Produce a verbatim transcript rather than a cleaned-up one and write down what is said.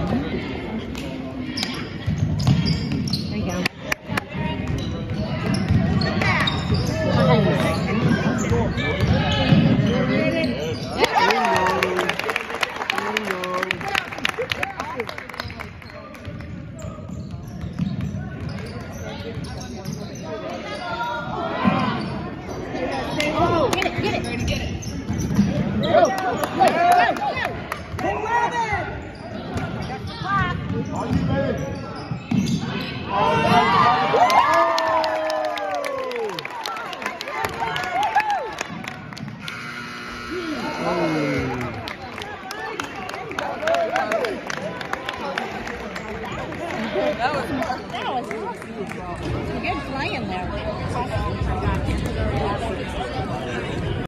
There you go. Oh, get it, get it, get it. Go, go, go, go, go. Are you ready? That was that was good playing there.